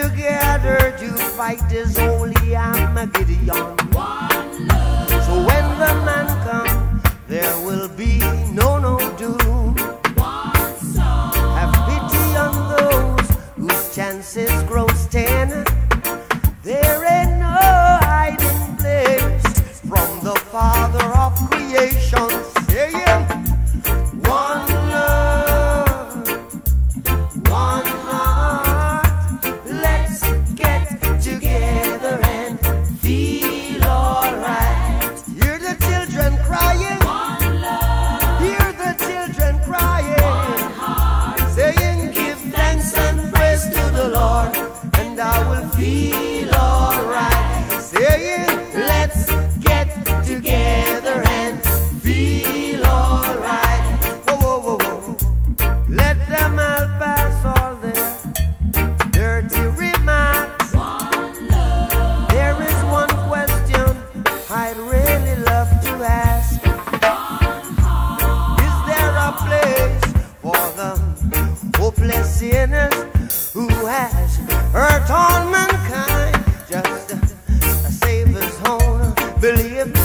together to fight this holy Armageddon. So when the man comes, there will be no doom. Have pity on those whose chances grow thin. There ain't no hiding place from the Father of creation. Saying, one love, one heart. Let's get together and feel alright. Hear the children crying. One love. Hear the children crying. One heart. Saying, give thanks and praise to the Lord, and I will feel alright. Saying, let's get together and feel alright. Whoa, whoa, whoa, whoa. Let them all pass all their dirty remarks. One love. There is one question I'd really love to ask. One heart. Is there a place for the hopeless sinners who has hurt all mankind? Just a Savior's own belief.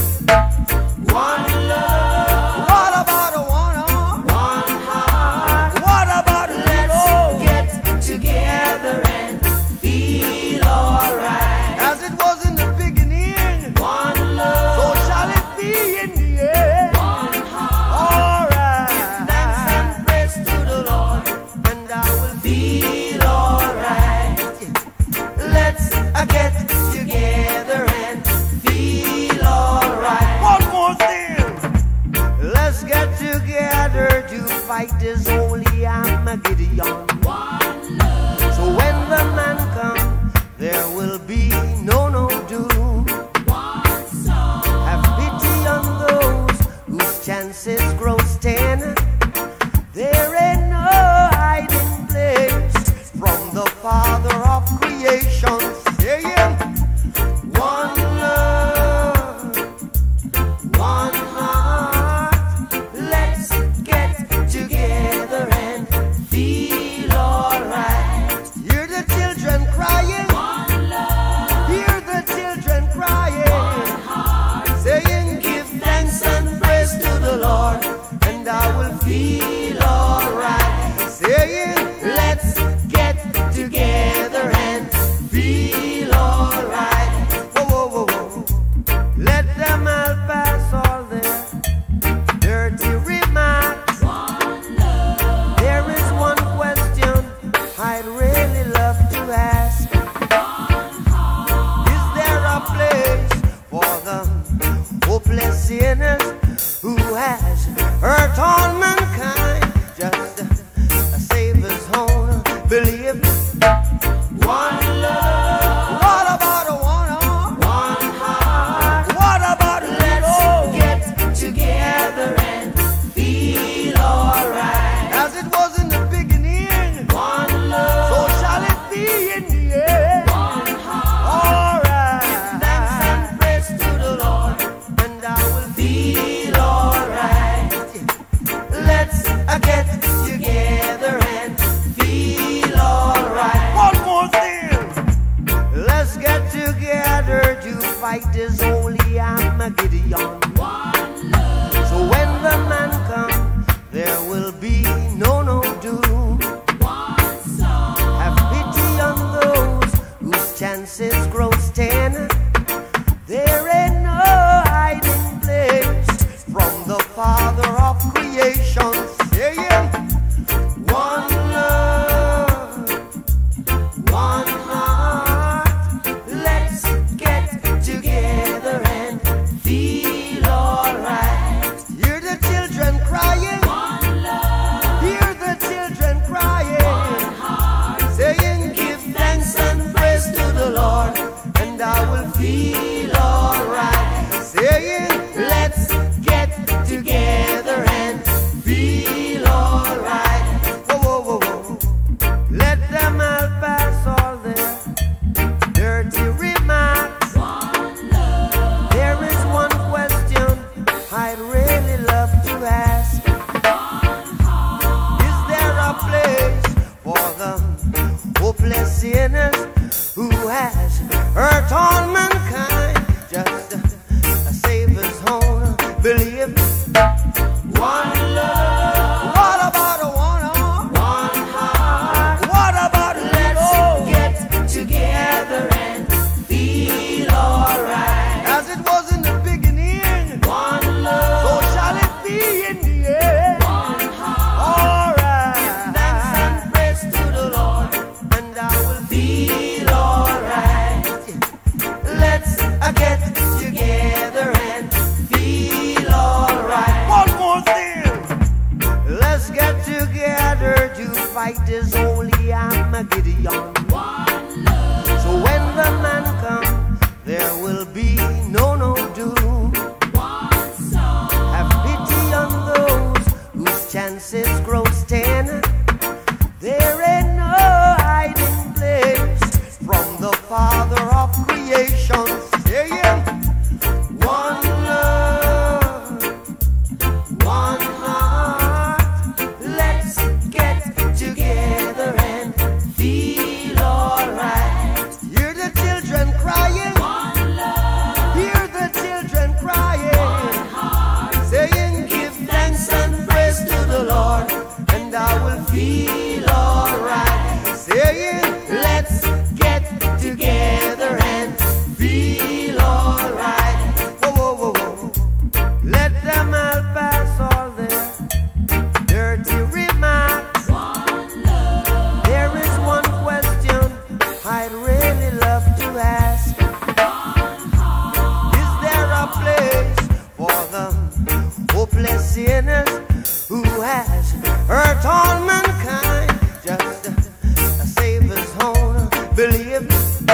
One love. What about a one heart? What about let's get together and feel alright? As it was in the beginning, one love. So shall it be in the end. One heart. Alright. Thanks and praise to the Lord, and I will feel alright. Let's get together and feel alright. One more thing. Let's get together to fight this holy Armageddon. One love. So when the man comes, there will be no doom. One soul. Have pity on those whose chances grow thin. There ain't no hiding place from the Father of creation. Saying, one love, one heart. Let's get together and feel alright. Hear the children crying. One love. Hear the children crying. One heart. Saying, give thanks and praise to the Lord, and I will feel alright. Saying, let's get together and feel alright. Whoa, whoa, whoa, whoa. Let them all pass all their dirty remarks. One love. There is one question I'd really love to ask. One heart. Is there a place for the hopeless sinners who has hurt all mankind? Just a Savior's own belief. One love. What about a one heart? What about let's get together and feel alright? As it was in the beginning, one love. So shall it be in the end. One heart. Alright. Give thanks and praise to the Lord, and I will feel alright. Let's get together and feel alright. One more thing. Let's get together to fight this holy Armageddon. One love. So when the man comes, there will be no doom. One soul. Have pity on those whose chances grow thin. There ain't no hiding place from the Father of creation. Saying, one love, one heart. Let's get together and feel alright. Hear the children crying. One love. Hear the children crying. One heart. Saying, give thanks and praise to the Lord, and I will feel alright. Saying, let's get together and feel alright. Whoa, whoa, whoa, whoa. Let them all pass all their dirty remarks. One love. There is one question I'd really love to ask. One heart. Is there a place for the hopeless sinners has hurt all mankind, just save his own belief. One love. What about a one heart? What about let's get together and feel alright? As it was in the beginning, one love. So shall it be in the end. One heart. Alright. Thanks and praise to the Lord, and I will feel alright. Let's get together and feel alright. One more thing. Let's get together to fight this holy Armageddon. One love. So when the man comes, there will be no doom. One song. Have pity on those whose chances grow thin. There ain't no hiding place from the Father of creation. Saying, one love, one heart. Let's get together and feel alright. Hear the children crying. One love. Hear the children crying. One heart. Saying, give thanks and praise to the Lord, and I will feel alright. Saying, let's get together and feel alright. Whoa, whoa, whoa, whoa. Let them all pass all their dirty remarks. One love. There is one question I'd really love to ask. One heart. Is there a place for the hopeless sinners who has hurt all mankind, just save his own belief?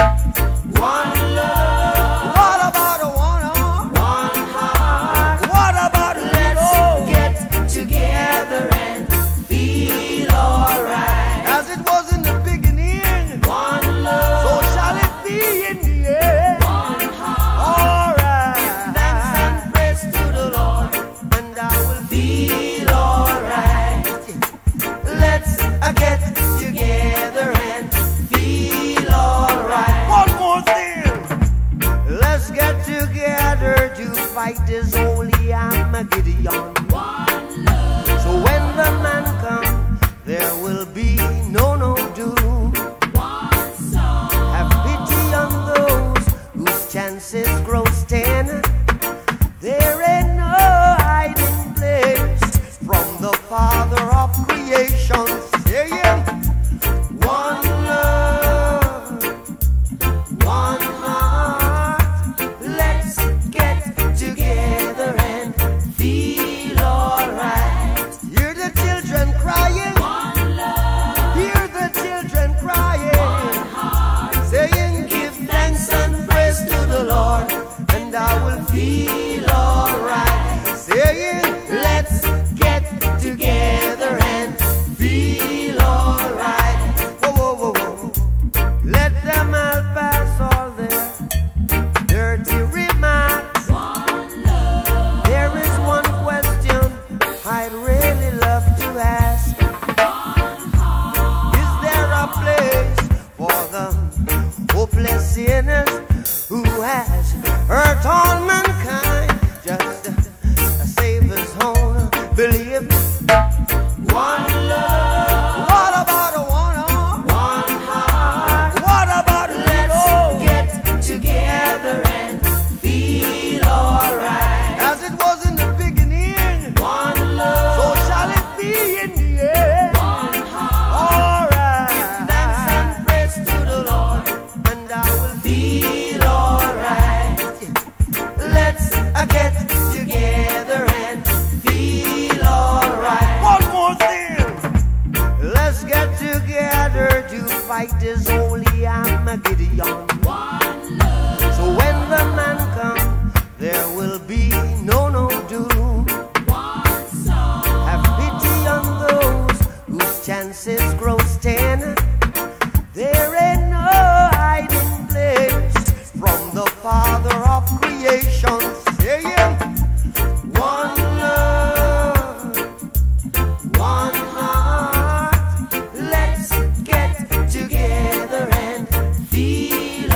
One love. What about a one heart? What about let's get together and feel alright? As it was in the beginning, one love. So shall it be in the end. One heart. Alright. Thanks and praise to the Lord, and I will feel alright. Let's get together and feel alright. One more thing. Let's get together to fight this holy Armageddon. One love. So when the man comes, there will be no doom. One song. Have pity on those whose chances grow thin. There ain't no hiding place from the Father of creation. Saying, one love, one heart. Let's get together and feel alright. Hear the children crying. One love. Hear the children crying. One heart. Saying, give thanks and praise to the Lord, and I will feel alright. Saying, let's get together and feel alright. Whoa, whoa, whoa, whoa. Let them all pass all their dirty remarks. One love. There is one question I'd really love to ask. One heart. Is there a place for the hopeless sinners who has hurt all mankind, just save his own belief? One love. What about a one heart? What about let's get together and feel alright? As it was in the beginning, one love. So shall it be in the end. One heart. Alright. Thanks and praise to the Lord, and I will feel alright. Let's get together and feel alright. One more thing. Let's get together to fight this holy Armageddon. One love. So when the man comes, there will be no doom. One song. Have pity on those whose chances grow thin. There ain't no hiding place from the Father of creation. Saying, one love, one heart. Let's get together and feel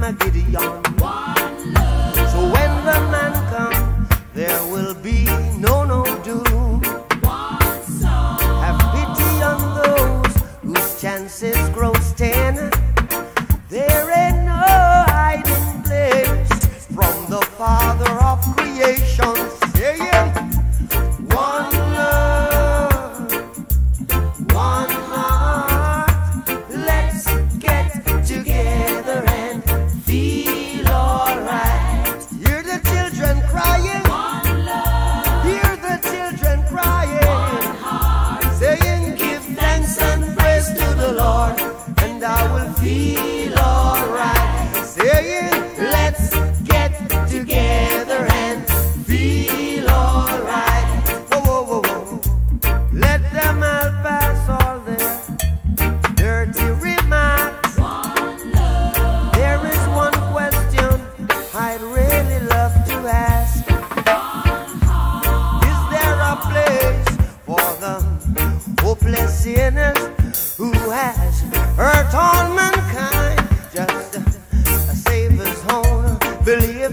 a Gideon. One love. So when the man comes, there will be no doom. One song. Have pity on those whose chances grow thin. There ain't no hiding place from the Father of creation. Saying, one love, one heart. Let's get together and feel alright. Hear the children crying. One love. Hear the children crying. One heart. Saying, give thanks and praise to the Lord, and I will feel alright. Saying, let's get together and feel alright. Whoa, whoa, whoa, whoa. Let them all pass all their dirty remarks. One love. There is one question I'd really love to ask. One heart. Is there a place for the hopeless sinners who has hurt all mankind? Just a Savior's own belief.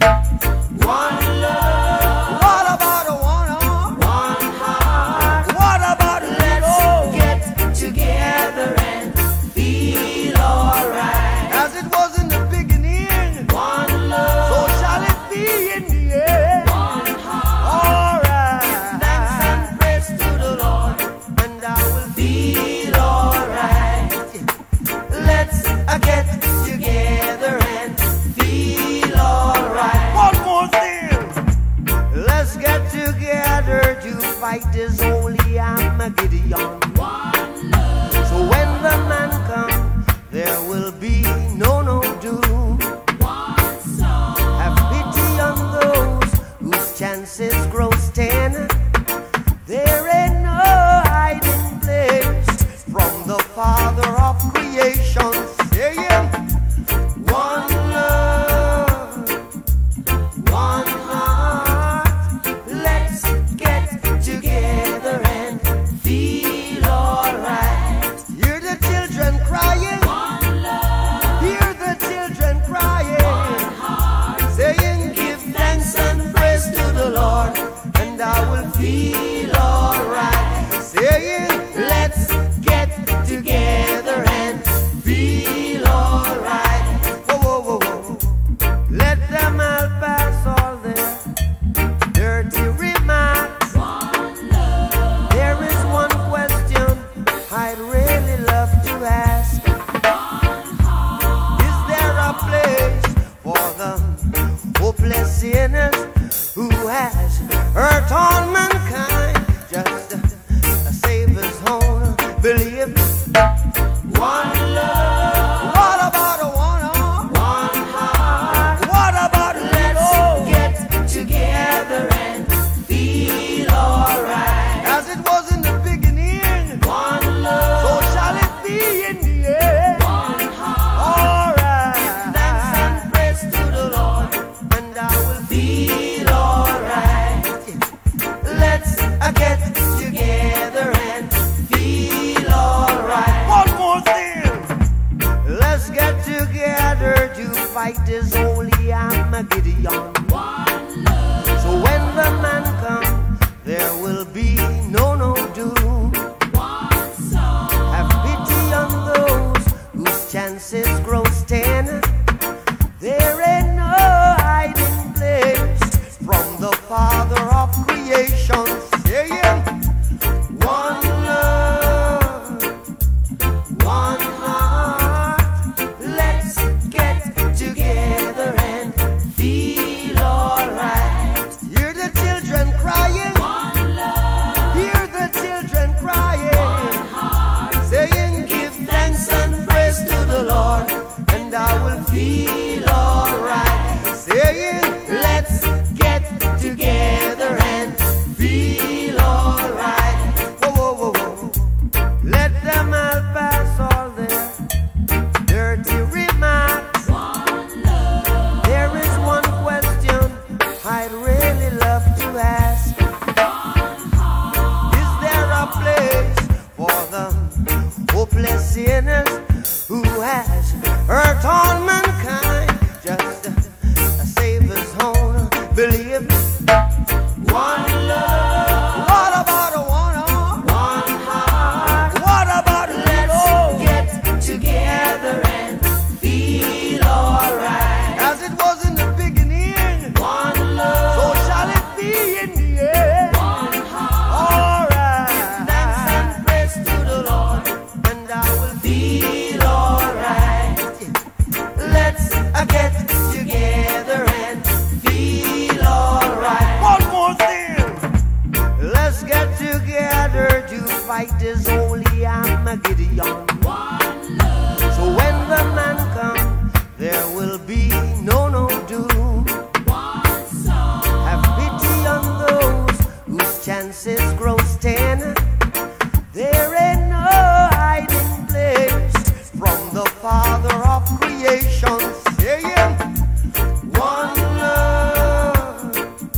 One love. What about a one heart? What about let's get together and feel alright? As it was in the beginning, one love. So shall it be in the end. One heart. Alright. Thanks and praise to the Lord, and I will feel alright. Let's get together and feel alright. One more thing. Let's get together to fight this holy Armageddon. One love. So when the man comes, there will be no doom. One song. Have pity on those whose chances grow thin. There ain't no hiding place from the Father of creation. Saying, one love, one heart. Let's get together and feel alright. Hear the children crying. One love. Hear the children crying. One heart. Saying, give thanks and praise to the Lord, and I will feel alright. Saying, let's get together and feel alright. Whoa, whoa, whoa, whoa. Let them all pass all their dirty remarks. One love. There is one question I'd really love to ask. One heart. Is there a place for the hopeless sinners who has hurt all mankind? Just a Savior's own belief. One love. What about a one heart? What about let's get together and feel alright? As it was in the beginning, one love. So shall it be in the end. One heart. Alright. Thanks and praise to the Lord, and I will feel alright. Let's get together and feel alright. One more thing. Let's get together to fight this holy Armageddon. One love. So when the man comes, there will be no doom. One song. Have pity on those whose chances grow thin. There ain't no hiding place from the Father of creation. Saying, one love, one heart. Let's get together and feel fight is holy Armageddon. So when the man comes, there will be no doom. Have pity on those whose chances grow thin. There ain't no hiding place from the Father of creation, saying, one love,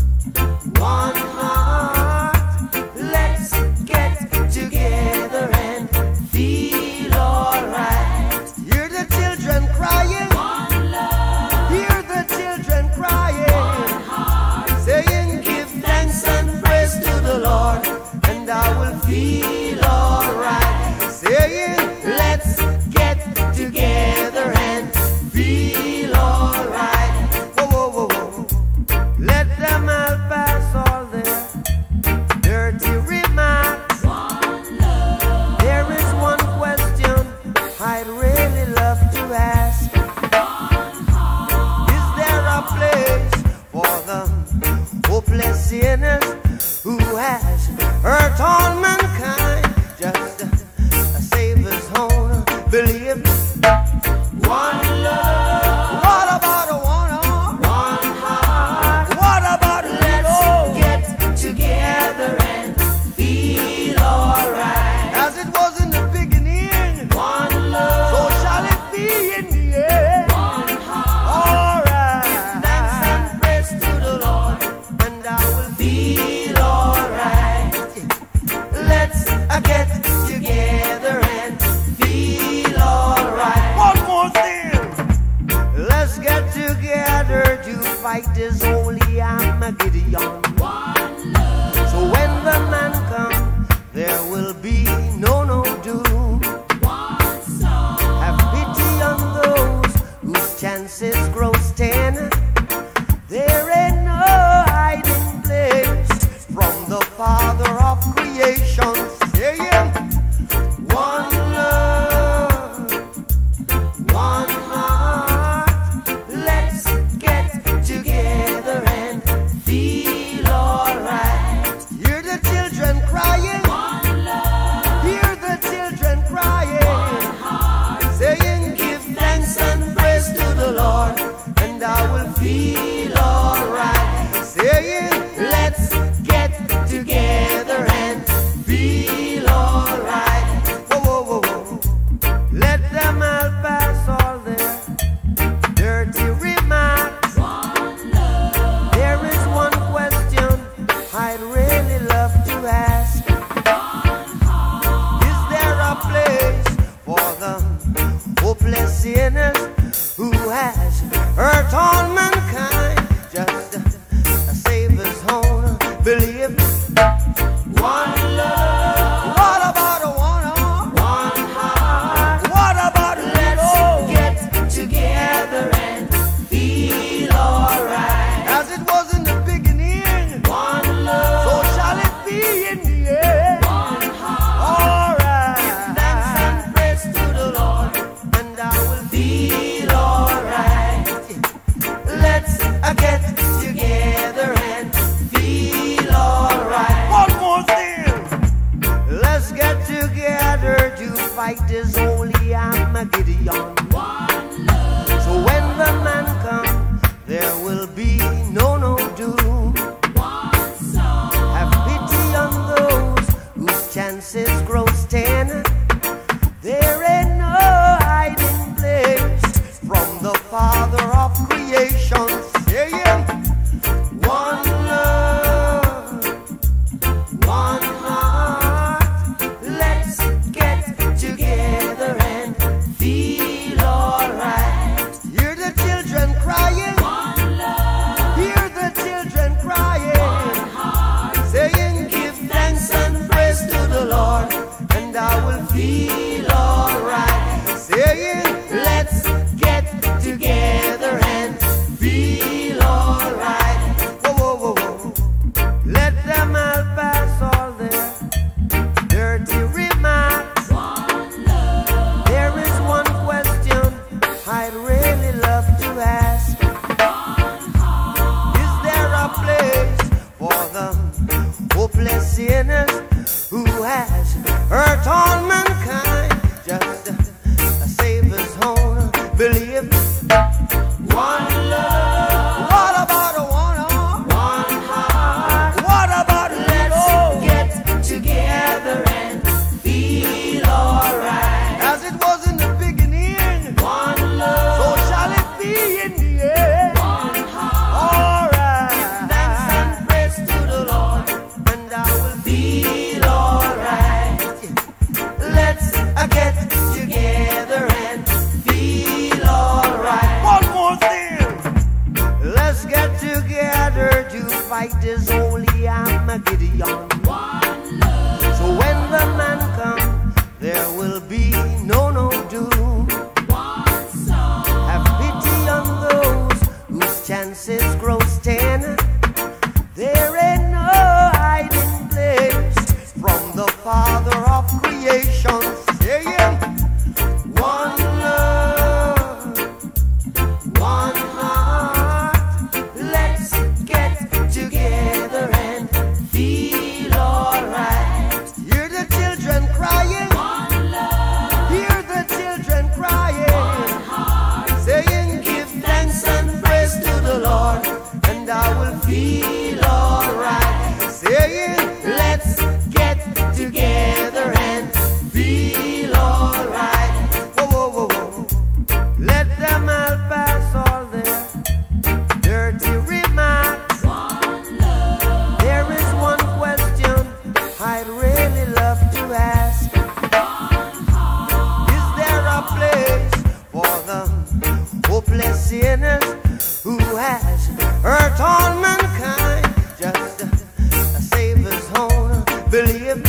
one heart, let's get together and feel alright. Hear the children crying, one love, hear the children crying, one heart, saying, give thanks and praise to the Lord, and I will feel alright. Saying, let's get together and feel alright. Whoa, whoa, whoa, whoa. Let them all pass all their dirty remarks. One love. There is one question I'd really love to ask. One heart. Is there a place for the hopeless sinners who has hurt all mankind? Just a Savior's own belief. One love. What about a one heart? What about let's get together and feel alright? As it was in the beginning, one love. So shall it be in the end. One heart. Alright. Thanks and praise to the Lord, and I will feel alright. Let's get together and feel alright. One more thing. Let's get together to fight this holy Armageddon. One love. So when the man comes, there will be no doom. One song. Have pity on those whose chances grow thin. There ain't no hiding place from the Father of creation, saying, one love, one heart, let's get together and feel alright. Hear the children crying, one love. Hear the children crying, one heart, saying, give thanks and praise to the Lord, and I will feel alright. Saying, let's get together and feel alright. Whoa, whoa, whoa, whoa. Let them all pass all their dirty remarks. One love. There is one question I'd really love to ask. One heart. Is there a place for the hopeless sinners who has hurt all mankind? Just a Savior's own belief. One love. What about a one heart? What about let's get together and feel alright? As it was in the beginning, one love. So shall it be in the end. One heart. Alright. Give thanks and praise to the Lord, and I will feel alright. Let's get together and feel alright. One more thing. Let's get together to fight this holy Armageddon. One love. So when the man comes, there will be no doom. One song. Have pity on those whose chances grow thin. There ain't no hiding place from the Father of creation, saying, one love, one heart, let's get together and feel alright. Hear the children crying, one love. Hear the children crying, one heart, saying, give thanks and praise to the Lord, and I will feel alright. Saying, let's get together and feel alright. Whoa, whoa, whoa, whoa. Let them all pass all their dirty remarks. One love. There is one question I'd really love to ask. One heart. Is there a place for the hopeless sinners who has hurt all mankind, just save his own. Believe one love. What about a one heart? What about let's get together and feel alright? As it was in the beginning, one love. So shall it be in the end. One heart. Alright. Thanks and praise to the Lord, and I will feel alright. Let's get together and feel alright. One more thing. Let's get together to fight this holy Armageddon. One love. So when the man comes, there will be no doom. One song. Have pity on those whose chances grow thin. There ain't no hiding place from the Father of creation, saying one love, one heart. Let's get together and feel alright. Hear the children crying. One love. Hear the children crying. One heart. Saying give thanks and praise to the Lord, and I will feel alright. Saying let's get together and feel alright. Whoa, whoa, whoa, whoa. Let them all pass all their dirty remarks. One love. There is one question I'd really love to ask. One heart. Is there a place for the hopeless sinners who has hurt all mankind, just save his own? Believe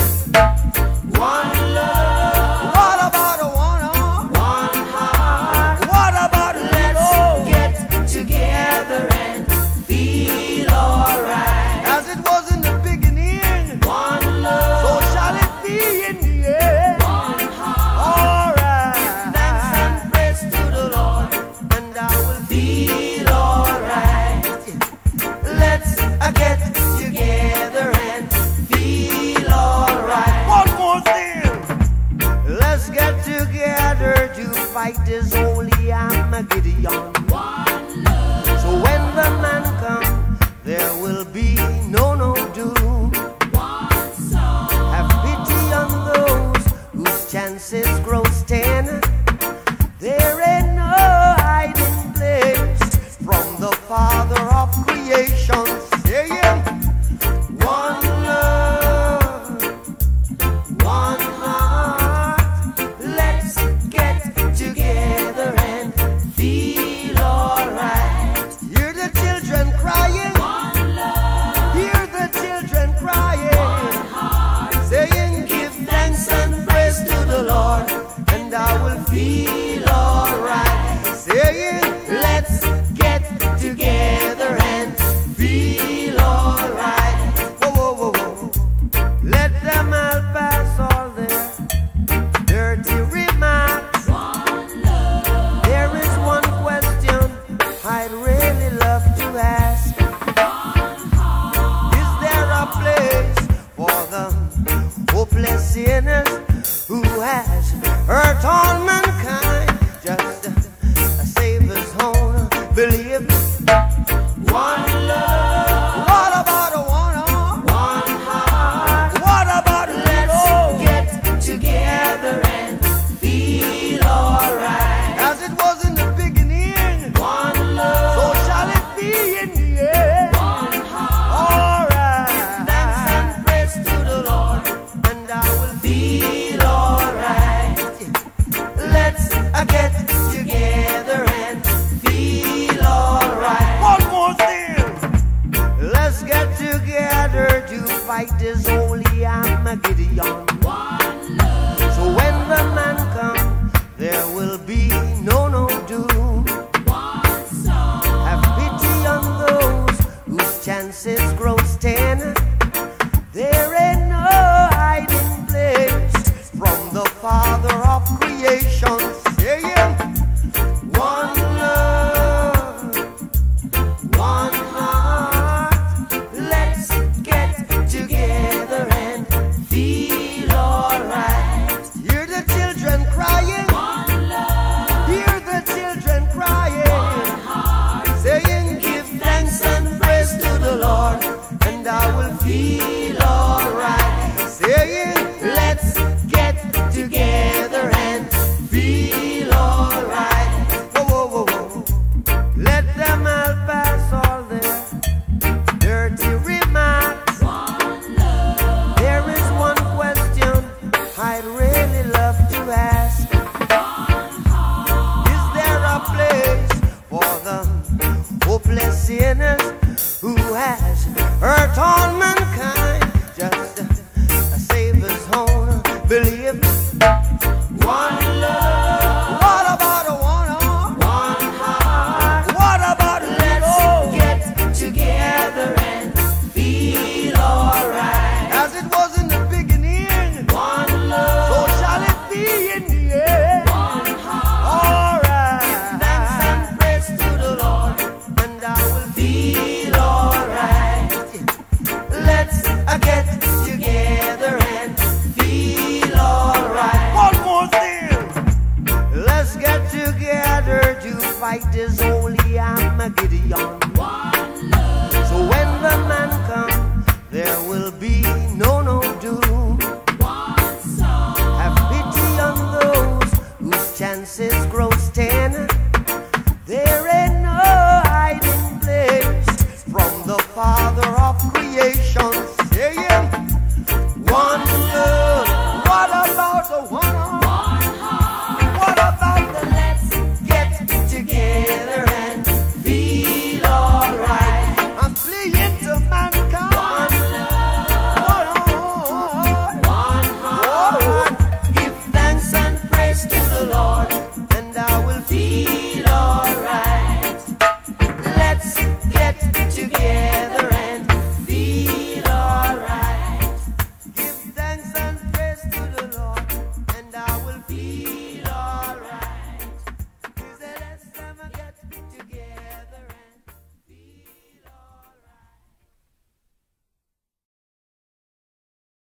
one love. What about a one heart? What about let's get together and feel alright? As it was in the beginning, one love. So shall it be in the end. One heart. Alright. Thanks and praise to the Lord, and I will feel alright. Let's get together and feel alright. One more thing. Let's get together to fight this holy Armageddon. One love. So when the man comes, there will be no doom. One song. Have pity on those whose chances grow thin. There ain't no hiding place from the Father of creation, saying one love, one heart. Let's get together and feel alright. Hear the children crying. One love. Hear the children crying. One heart. Saying give thanks and praise to the Lord, and I will feel alright. Saying let's get together and feel alright. Whoa, whoa, whoa, whoa. Let them all pass all their dirty remarks. One love. There is one question I'd really love to ask. One heart. Is there a place for the hopeless sinners who has hurt all mankind, just save his own? Believe one love. What about a one heart? What about let's get together and feel alright? As it was in the beginning, one love. So shall it be in the end. One heart. Alright. Thanks and praise to the Lord, and I will feel alright. Let's get together and feel alright. One more thing. Let's get together to fight this holy Armageddon. One love. So when the man comes, there will be no doom. One song. Have pity on those whose chances grow thin. There ain't no hiding place from the Father of creation, saying one love, one heart. Let's get together and feel sinners who has hurt all mankind. Just save his own belief. One love. What about a one heart? One heart. What about let's get together and feel alright? As it was in the beginning. One love. So shall it be in the end. One heart. Alright. Give thanks and praise to the Lord, and I will feel alright. Let's get together and feel alright. One more thing. Let's get together to fight this holy Armageddon.